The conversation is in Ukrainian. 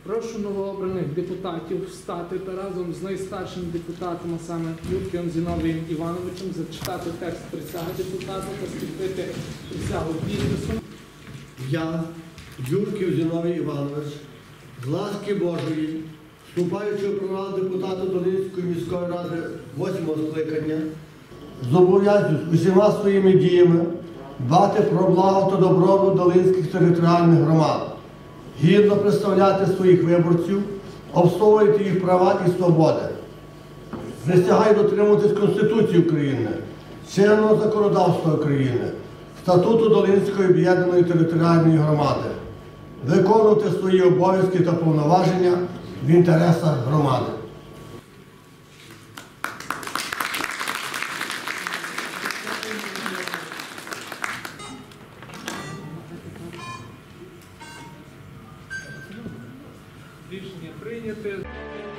Прошу новообраних депутатів встати та разом з найстаршим депутатом, а саме Юрківим Зіновієм Івановичем, зачитати текст присяги депутата та скріпити присягу підписом. Я, Юрків Зіновій Іванович, з ласки Божої, вступаючи у права депутата Долинської міської ради 8-го скликання, зобов'язуюсь усіма своїми діями дбати про благо та добробут долинських територіальних громад, гідно представляти своїх виборців, обслуговувати їх права і свободи. Присягаю дотримуватись Конституції України, чинного законодавства України, Статуту Долинської об'єднаної територіальної громади, виконувати свої обов'язки та повноваження в інтересах громади. Рішення прийняте.